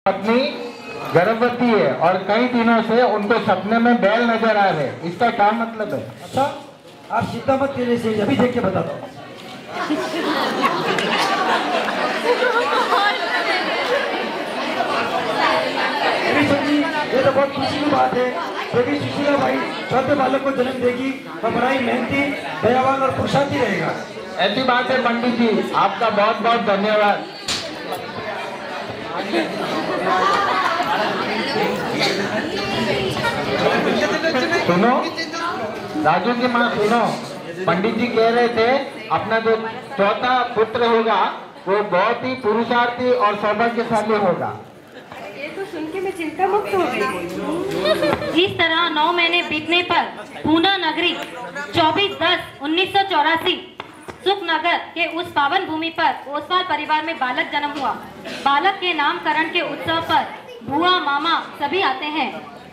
पत्नी गर्भवती है और कई दिनों से उनको सपने में बैल नजर आ रहे, इसका क्या मतलब है? अच्छा, आप चिंता मत कीजिए से अभी देख के बताता हूँ। ये तो बहुत खुशी की बात है क्योंकि सुशीला भाई चौथे बालक को जन्म देगी तो बड़ा ही मेहनती, दयावान और पुरुषार्थी रहेगा। ऐसी बात है पंडित जी, आपका बहुत बहुत धन्यवाद। सुनो राजू की माँ, सुनो, पंडित जी कह रहे थे अपना जो चौथा पुत्र होगा वो बहुत ही पुरुषार्थी और सौभाग्यशाली होगा। ये तो सुन के मैं चिंता मुक्त हो गई। इस तरह 9 महीने बीतने पर पूना नगरी 24/10/1984 सुखनगर के उस पावन भूमि पर ओसवाल परिवार में बालक जन्म हुआ। बालक के नामकरण के उत्सव पर बुआ मामा सभी आते हैं।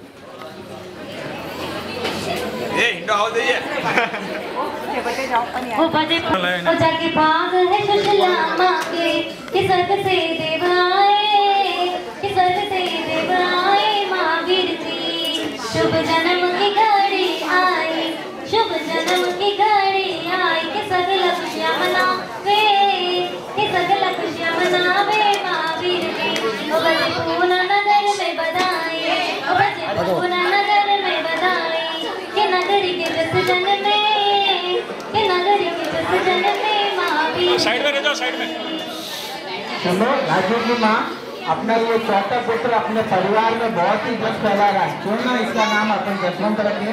वो बजे जाके भाग है सुशीला माँ के स्वर्ग से देव आए, कि स्वर्ग से देव आए महावीर जी। शुभ जन्म की घड़ी आई, शुभ जन्म की घड़ी आई, कि सगल खुशियाँ मनावे, कि सगल खुशियाँ मनावे महावीर जी। वो बजे पूना नगर में बधाई, वो बजे पूना नगर में बधाई, कि नगरी के विसर्जन में, कि नगरी के विसर्जन में महावीर। साइड में रह जाओ, साइड में। सुनो राजू की माँ, अपना ये चौथा पुत्र अपने परिवार में बहुत ही जस फैला रहा है, क्यों ना इसका नाम अपन जसवंत रखें।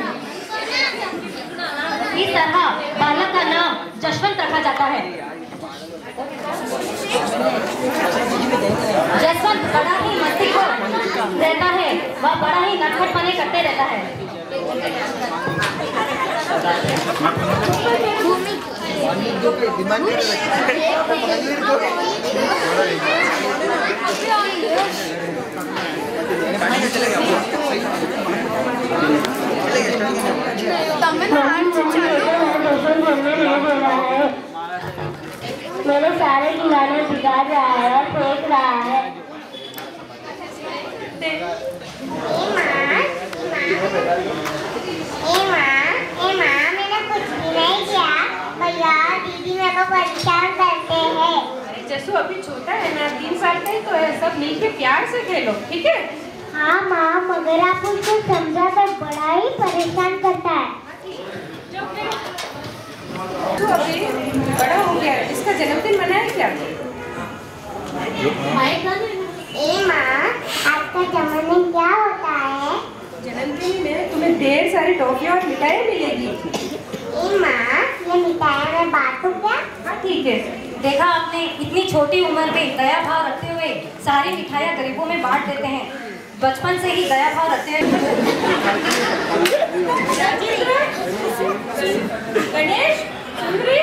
इस तरह बालक का नाम जसवंत रखा जाता है। जसवंत बड़ा ही मस्तीखोर रहता है, वह बड़ा ही नटखटपने करते रहता है। मेरे सारे खिलौने बिगाड़ रहा है और फेंक रहा है। मैंने कुछ भी नहीं किया, भैया दीदी मेरे को परेशान करते हैं। जसू अभी छोटा है ना, 3 साल का ही तो है, सब मिलके प्यार से खेलो, ठीक है? हाँ माँ, मगर आप उसको समझा तो बड़ा ही परेशान करता है। तो अभी बड़ा हो गया, इसका जन्मदिन मनाया क्या? माँ, आपका जन्मदिन क्या होता है? जन्मदिन में तुम्हें ढेर सारी टॉफियाँ और मिठाई मिलेगी। माँ, ये मिठाई में बांटूं क्या? हाँ ठीक है। देखा आपने, इतनी छोटी उम्र में दया भाव रखते हुए सारी मिठाइयाँ गरीबों में बांट देते हैं। बचपन से ही दया भाव रखते हैं। गणेश, सुंदरी,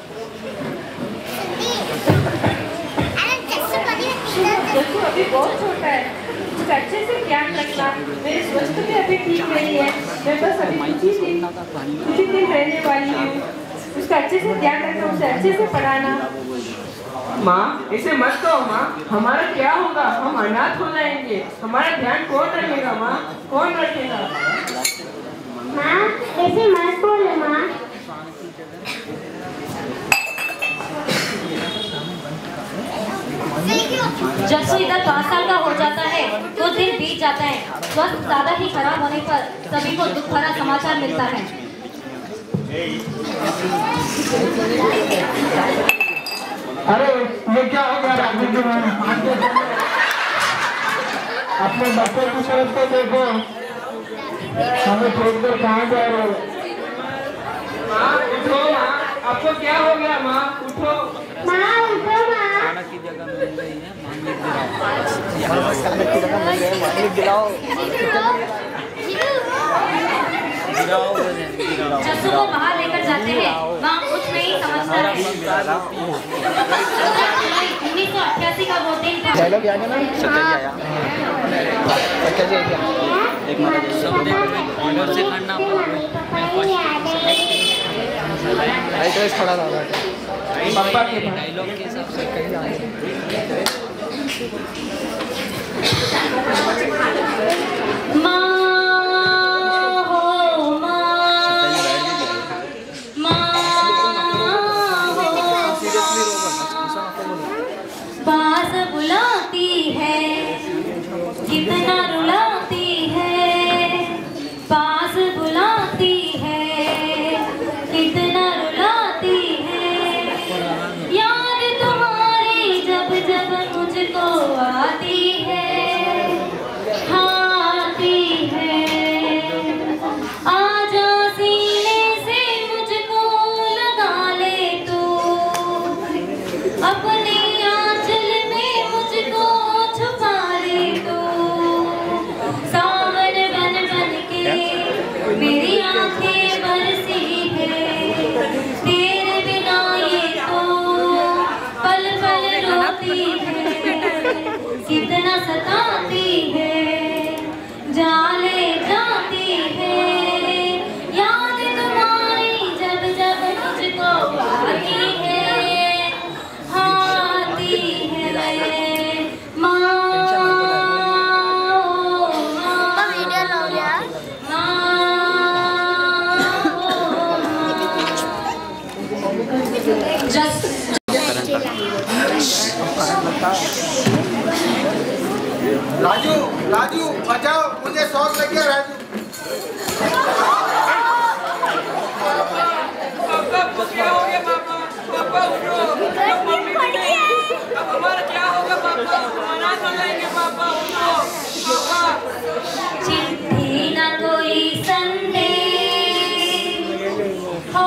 जसू अभी बहुत छोटा है, उसका अच्छे से ध्यान रखना। मेरी स्वास्थ्य भी अभी ठीक नहीं है, मैं बस अभी कुछ ही दिन रहने वाली हूँ। उसका अच्छे से ध्यान रखना, उसे अच्छे से पढ़ाना। माँ, इसे मत कहो माँ, हमारा क्या होगा? हम अनाथ हो जाएंगे, हमारा ध्यान कौन रखेगा माँ? कौन रखेगा? माँ, ऐसे मत बोलो माँ। जसू इधर 5 साल का हो जाता है तो दिन बीत जाता है। स्वास्थ्य ज्यादा ही खराब होने पर सभी को दुख भरा समाचार मिलता है। अरे ये क्या हो गया राजू की माँ? अपने बच्चे की तरफ तो देखो, हमें छोड़कर कहाँ जा रहे हो? माँ उठो माँ, आपको क्या हो गया माँ? उठो माँ, उठो माँ। की जगह मिल रही है, मांगलिक दिलाओ। जसू को बाहर लेकर जाते हैं, वहाँ कुछ नहीं समझता है। 1988 का वो दिन था। डायलॉग याद है ना? एक मिनट से करना खड़ा था पापा के डायलॉग के हिसाब से कहीं राजू राजू बचाओ, मुझे शॉक लग गया राजू। पापा क्या हो गया पापा? पापा उठो, मम्मी अब हमारा क्या होगा पापा? मना कर लेंगे पापा, उठो पापा। चिट्ठी न कोई संदेश हो,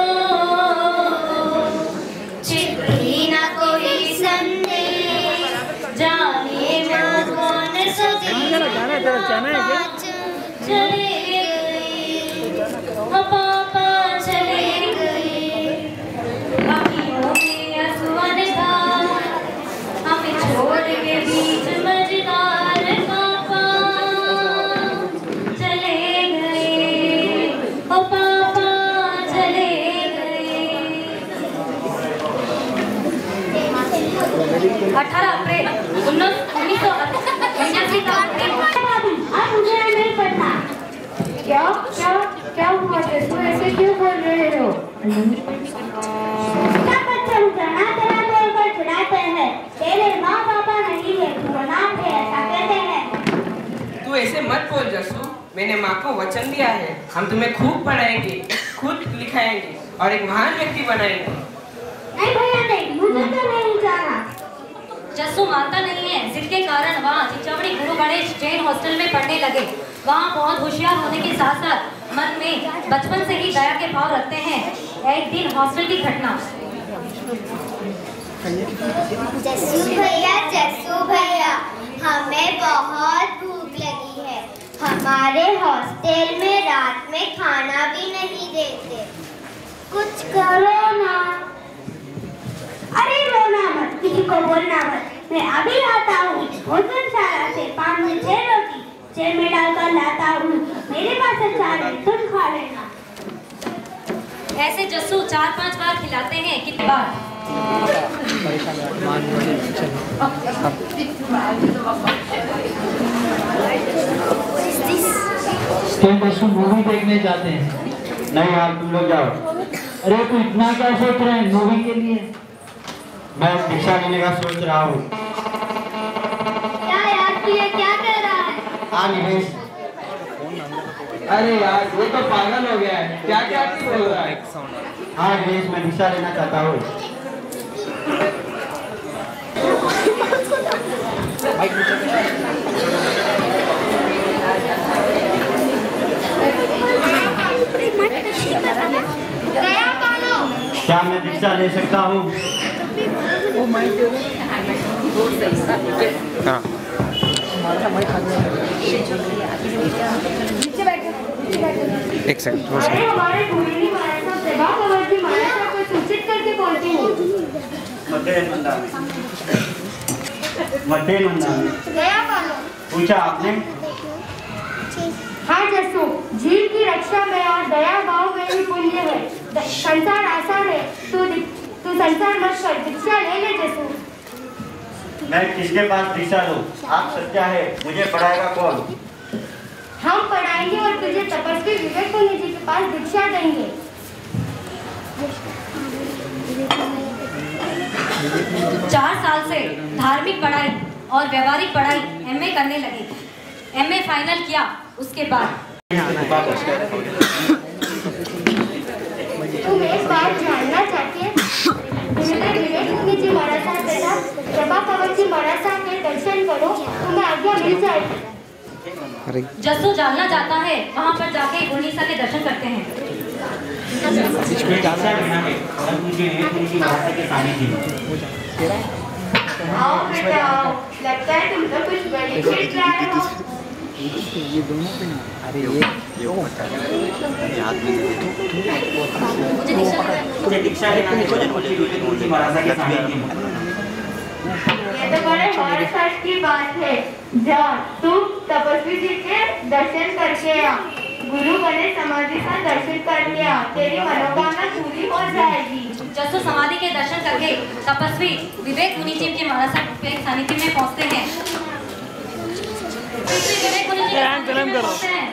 चिट्ठी न कोई संदेश, जाने माँ कौन सदी चले गए, पापा चले गए, अखियों में आंसुओं धार, हमें छोड़ के बीच मझधार, पापा चले गए, ओ पापा चले गए। 18 अप्रैल 1989 का अब मुझे नहीं पढ़ना। क्या क्या क्या हुआ? तुम ऐसे क्यों बोल रहे हो? सब बच्चे तरह तरह बोल चिढ़ाते हैं। तेरे माँ पापा नहीं है, तू अनाथ है, ऐसा कहते हैं। तू ऐसे मत बोल जसू, मैंने माँ को वचन दिया है, हम तुम्हें खूब पढ़ाएंगे, खुद लिखाएंगे और एक महान व्यक्ति बनाएंगे। नहीं भैया नहीं, मुझे तो नहीं जाना। जस्सू मानता नहीं है। जिद के कारण वहाँ चिचवड़ी गुरु गणेश जैन हॉस्टल में पढ़ने लगे। वहाँ बहुत होशियार होने के साथ साथ मन में बचपन से ही दया के भाव रखते हैं। एक दिन हॉस्टल की घटना। जस्सू भैया, हमें बहुत भूख लगी है। हमारे हॉस्टल में रात में खाना भी नहीं देते, कुछ करो ना। अरे रोना मत, किसी को बोलना मत, मैं अभी आता हूँ। भोजनशाला से 5 में 6 रोटी चेयर में डालकर लाता हूँ, मेरे पास अचार है, तुम खा लेना। ऐसे जस्सू 4-5 बार खिलाते हैं। कितनी बार? जस्सू मूवी देखने जाते हैं। नहीं यार तुम लोग जाओ। अरे तू इतना क्या सोच रहे हैं मूवी के लिए? मैं भिक्षा लेने का सोच रहा हूँ। क्या यार, तू ये क्या कर रहा है? हाँ निवेश। अरे यार ये तो पागल हो गया है, क्या क्या बोल रहा है? हाँ निवेश, मैं भिक्षा लेना चाहता हूँ। क्या मैं भिक्षा ले सकता हूँ? हाँ एक सेकंड। अरे हमारे गुरुजी महाराज सेवा कवरजी महाराज को सूचित करके बोलती हूँ। मध्य गया पालो। पूछा आपने? हाँ जस्सू, जीव की रक्षा में और दया भाव में ही पुण्य है। संसार आसान है, तू संसार मत कर, भिक्षा ले ले जस्सू। मैं किसके पास भिक्षा लूं? आप सच्चा है, मुझे पढ़ाएगा कौन? हम पढ़ाएंगे और तुझे तपस्वी विवेक मुनि जी के पास भिक्षा देंगे। 4 साल से धार्मिक पढ़ाई और व्यवहारिक पढ़ाई एमए करने लगे। एमए फाइनल किया, उसके बाद तुम एक बात जानना चाहते हैं? विवेक मुनि जी मरासा तथा प्रभा कंवर जी मरासा के दर्शन करो, तुम्हें आज्ञा मिल जाएगी। जस्सू जानना चाहता है, वहाँ पर जाके उड़ीसा के दर्शन करते हैं। आओ बेटा आओ, लगता है तुम तो कुछ बड़ी चीज लाए हो। ये दोनों पे नहीं। अरे ये मुझे दीक्षा लेना है। महाराजा के सामने ये तो बड़े हर्ष की बात है। जा तू तपस्वी जी के दर्शन करके आ, गुरु गणेश समाधि का दर्शन करके आ, तेरी मनोकामना पूरी हो जाएगी। जस्सू समाधि के दर्शन करके तपस्वी विवेक मुनि जी के महाराजा के सानिध्य में पहुँचते हैं। विवेक मुनि जी के सानिध्य में पहुँचते हैं।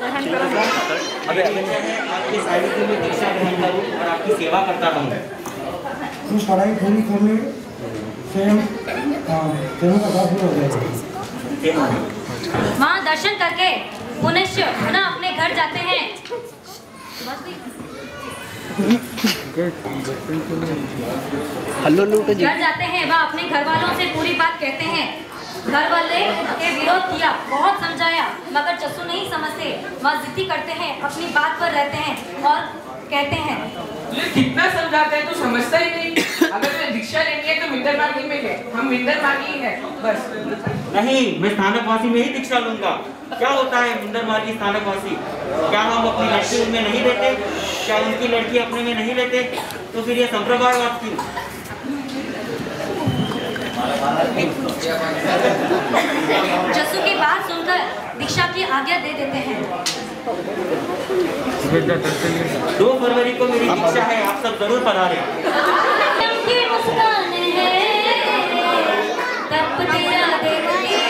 आपकी सानिध्य में दीक्षा ग्रहण करूं और आपकी सेवा करता रहूं। पढ़ाई पूरी कर ले, स्वयं का हो जाएगा। वहाँ दर्शन करके पुनश्च पुनः अपने घर जाते हैं। घर जाते हैं, वह अपने घर वालों से पूरी बात कहते हैं। घर वाले के विरोध किया, बहुत समझाया, मगर चस्सू नहीं समझते। वह जिद्दी करते हैं, अपनी बात पर रहते हैं और कहते हैं, तुझे कितना समझाते हैं, तू समझता ही नहीं। अगर तुझे दीक्षा लेनी है तो मिंदर मार्गी में ले, हम मिंदर मार्गी ही है बस। नहीं, मैं स्थानकवासी में ही दीक्षा लूंगा। क्या होता है मिंदर मार्गी स्थानकवासी? क्या हम अपनी लड़की उनमें नहीं लेते? क्या उनकी लड़की अपने में नहीं लेते? तो फिर ये संप्रदायवाद क्यों? चस्सू की बात सुनकर दीक्षा की आज्ञा दे देते हैं। 2 फरवरी को मेरी दीक्षा है, आप सब जरूर पधारें। मुस्कान है, तब तेरा देख के,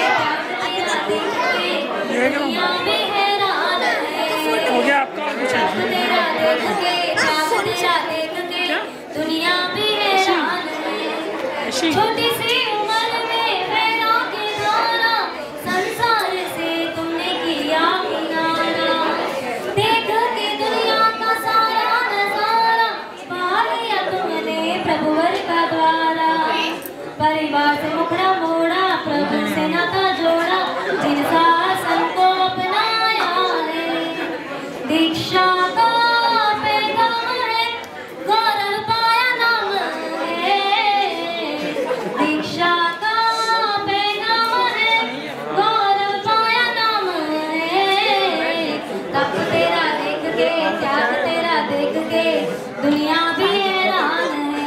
दुनिया में हैरान है। हो गया आपका? तब तेरा देख के, तेरा देख के, दुनिया में हैरान है। छोटी सी उम्र में पैदा के द्वारा संसार से तुमने किया किनारा। देख के दुनिया का सारा नजारा, पा लिया तुमने प्रभुवर का द्वारा। परिवार से मुखड़ा मोड़ा, प्रभु से नाता जोड़ा, जिन शासन को अपनाया है। दीक्षा का पैगाम है, गौरव पाया नाम है। दीक्षा का पैगाम है, गौरव पाया नाम है। तप तेरा देख के, त्याग तेरा देख के, दुनिया भी हैरान है।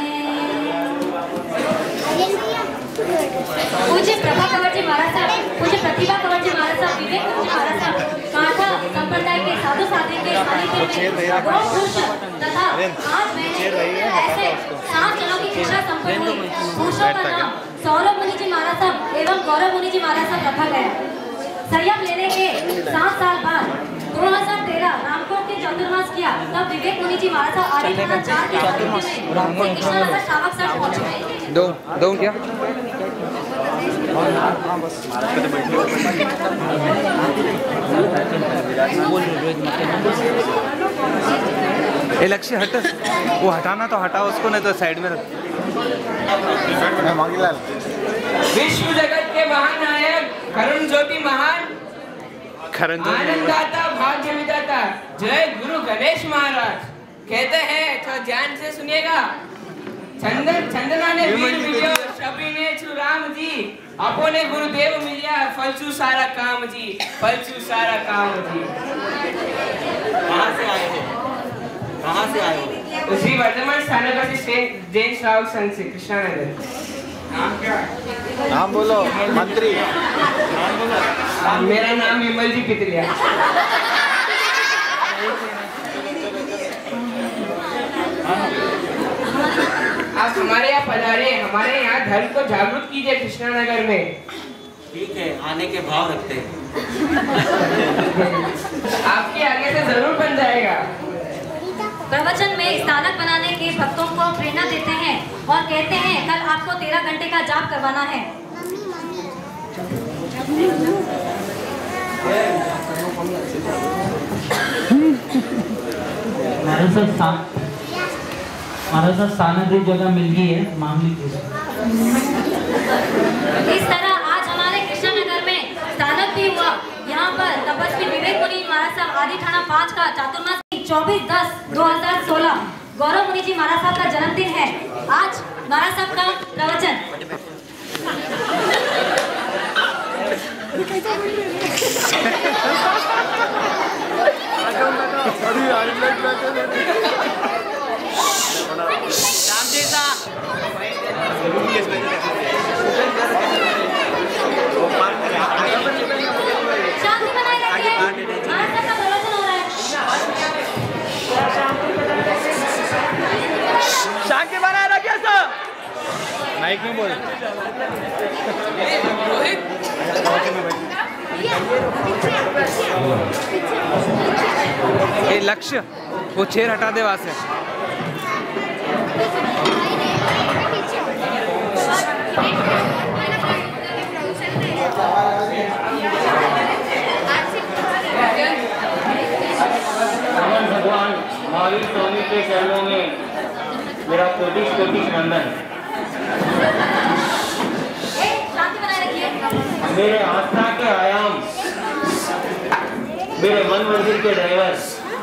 पूज्य प्रभा कंवर जी महाराज साहब, पूज्य प्रतिभा कंवर जी महाराज साहब, विवेक जी महाराज साहब, कांठा संप्रदाय के साधु साध्वी के सानिध्य में बहुत खुश तथा आज मैंने ऐसे 7 जनों की शिक्षा संपन्न हुई। पुरुषों का नाम सौरभ मुनि जी महाराज साहब एवं गौरव मुनि जी महाराज साहब रखा गया। संयम लेने के 7 साल बाद 2013 रामकोट के चतुर्मास किया, तब विवेक मुनि जी महाराज साहब आदि थाना 4 के सानिध्य में कृष्णनगर श्रावक सर पहुंचे। दो क्या? ए लक्ष्य हट, वो हटाना तो हटाओ उसको, नहीं तो साइड में रख। मांगीलाल, विश्व जगत के महान नायक, करुण ज्योति महान, आनंददाता, भाग्य विदाता, जय गुरु गणेश महाराज। कहते हैं तो ध्यान से सुनिएगा। चंदना ने वीर मिलियो, शबी ने छु राम जी, अपने गुरुदेव मिलिया, फलचू सारा काम जी, फलचू सारा काम जी। कहाँ से आए हो? कहाँ से आए हो? श्री वर्धमान स्थानक से जैन श्रावक संघ से, कृष्णानगर। नाम क्या? नाम बोलो मंत्री। नाम बोलो। मेरा नाम विमल जी पितलिया। आप हमारे यहाँ पधारे, हमारे यहाँ धर्म को जागरूक कीजिए कृष्णानगर में। ठीक है, आने के भाव रखते हैं। आपके आगे से जरूर बन जाएगा। प्रवचन में स्थानक बनाने के भक्तों को प्रेरणा देते हैं और कहते हैं कल आपको 13 घंटे का जाप करवाना है। मारासा स्थानांतरित जगह मिल गई है मामूली। इस तरह आज हमारे कृष्णानगर में स्थानक भी हुआ। यहाँ पर तपस्वी विवेक मुनि महाराज साहब आदि थाना 5 का चातुर्मास 24/10/2016 गौरव मुनि जी महाराज साहब का जन्मदिन है। आज महाराज साहब का प्रवचन। शांति बनाए रखिए। महाराज साहब का प्रवचन हो रहा है। शांति बनाए रखिए सर। माइक में बोल। ये लक्ष्य वो चेयर हटा दे वहां से। के चरणों में मेरा कोटि कोटि वंदन। मेरे आस्था के आयाम, मेरे मन मंदिर के ड्राइवर,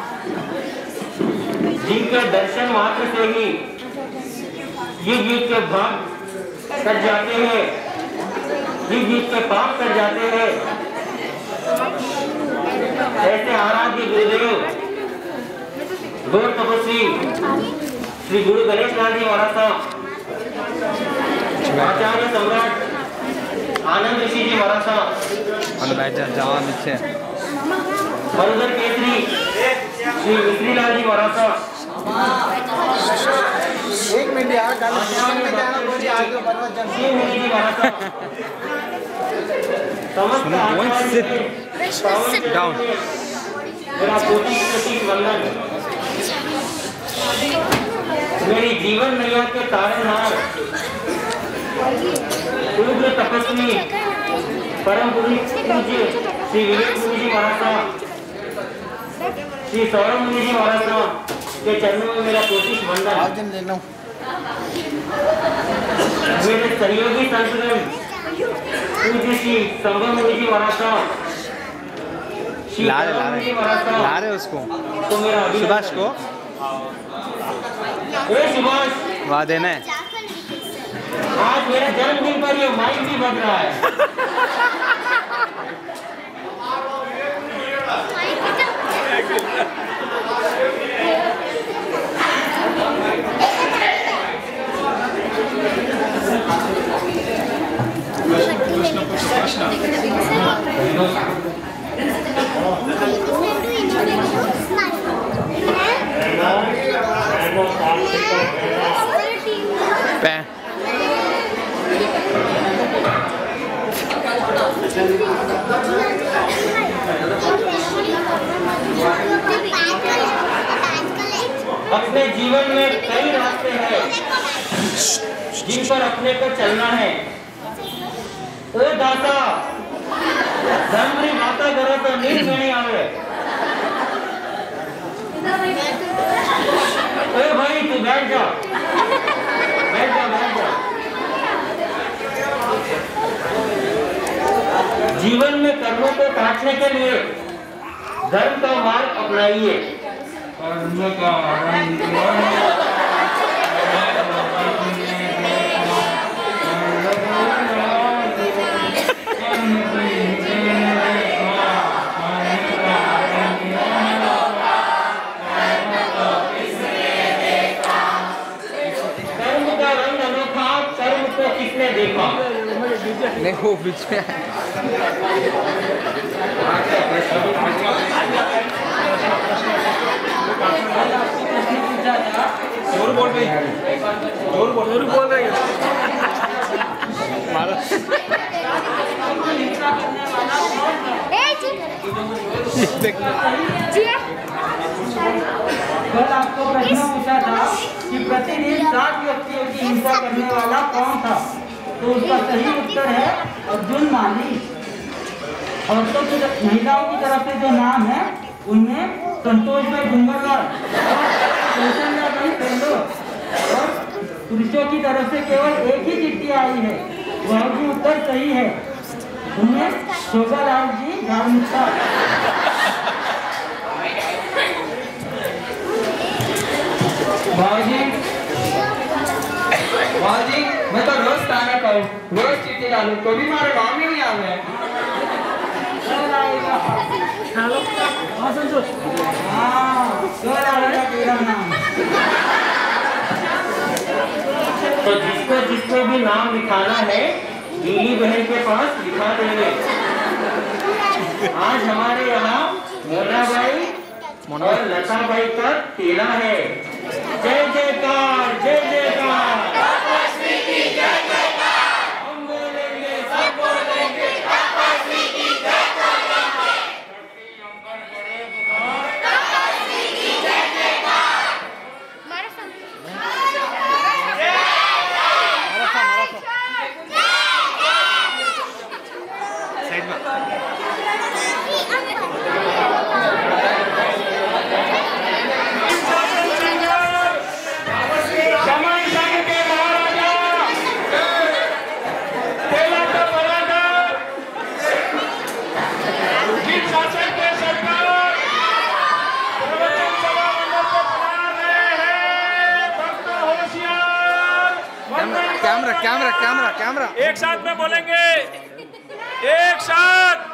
जिनके दर्शन मात्र से ही युग के भाग कर जाते हैं, युग के पाप कर जाते हैं, ऐसे आराध्य गुरुदेव गौर तपस्वी श्री गुरु गणेश जी मरासा, आचार्य सम्राट आनंद ऋषि जी मरासा, मरुधर केसरी श्री मिश्रीलाल जी मरासा, एक मिनट यार, मेरा कोटि कोटि वंदन। मेरी जीवन नैया के तारनहार उग्र तपस्वी परम पूज्य श्री विवेक मुनि जी महाराजा, श्री सौरभ मुनि जी महाराजा के चरणों में मेरा कोटि वंदन। मेरे सहयोगी संतगण पूज्य श्री संगम मुनि जी महाराजा, ला रहे उसको, तो मेरा सुभाष को सुभाष वहाँ देना है। आज मेरे जन्मदिन पर ये माइक भी बज रहा है। अपने जीवन में कई रास्ते हैं जिन पर अपने को चलना है। ओ दाता धर्मरी माता करो तो नींद नहीं आवे। ओ भाई तू बैठ जा, बैठ जा, बैठ जा। जीवन में कर्मों को काटने के लिए धर्म का मार्ग अपनाइए। कर्म का रंग अनोखा, कर्म को किसने देखा? नहीं, वो बीच में जोर बोल रही है, जोर बोल रही है। कल आपको प्रश्न पूछा था कि प्रतिदिन 7 व्यक्तियों की हिंसा करने वाला कौन था, तो उसका सही उत्तर है अर्जुन माली। औरतों की महिलाओं की तरफ से जो नाम है उनमें संतोष भाई गुंगरलाल और पुरुषों की तरफ से केवल एक ही चिट्ठी आई है, वह भी उत्तर सही है, उनमें शोभालाल जी धार्मिकता। भाजी मैं तो रोज ताना कहूँ, रोज चिट्ठी डालू, तो भी मारे नाम ही नहीं आवे। तो जिसको भी नाम लिखाना है नीली बहन के पास लिखा देंगे। आज हमारे यहाँ मोना भाई और लता भाई का तेरा है। जय जयकार, जय जयकार। हम बोलेंगे, सब बोलेंगे, राजनीतिक शासन के सरकार प्रवचन सभा मंडल को बुला रहे हैं। भक्त होशियार। Camera camera camera camera. एक साथ में बोलेंगे, एक साथ।